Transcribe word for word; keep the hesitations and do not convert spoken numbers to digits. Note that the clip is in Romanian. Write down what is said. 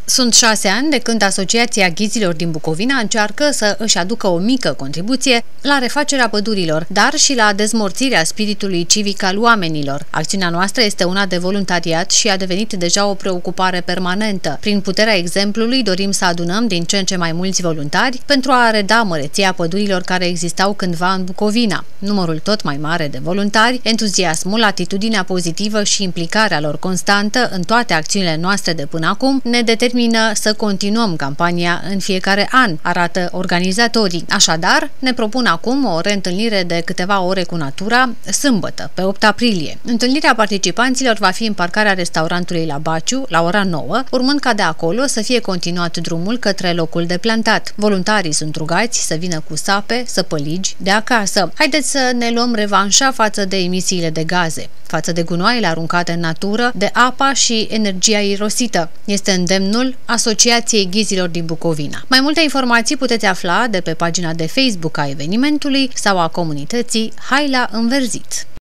Sunt șase ani de când Asociația Ghizilor din Bucovina încearcă să își aducă o mică contribuție la refacerea pădurilor, dar și la dezmorțirea spiritului civic al oamenilor. Acțiunea noastră este una de voluntariat și a devenit deja o preocupare permanentă. Prin puterea exemplului dorim să adunăm din ce în ce mai mulți voluntari pentru a reda măreția pădurilor care existau cândva în Bucovina. Numărul tot mai mare de voluntari, entuziasmul, atitudinea pozitivă și implicarea lor constantă în toate acțiunile noastre de până acum ne determină să continuăm campania în fiecare an, arată organizatorii. Așadar, ne propun acum o reîntâlnire de câteva ore cu natura, sâmbătă, pe opt aprilie. Întâlnirea participanților va fi în parcarea restaurantului la Baciu, la ora nouă, urmând ca de acolo să fie continuat drumul către locul de plantat. Voluntarii sunt rugați să vină cu sape, săpăligi de acasă. Haideți să ne luăm revanșa față de emisiile de gaze, față de gunoaiele aruncate în natură, de apa și energia irosită. Este îndemnul Asociației Ghizilor din Bucovina. Mai multe informații puteți afla de pe pagina de Facebook a evenimentului sau a comunității Hai la Înverzit.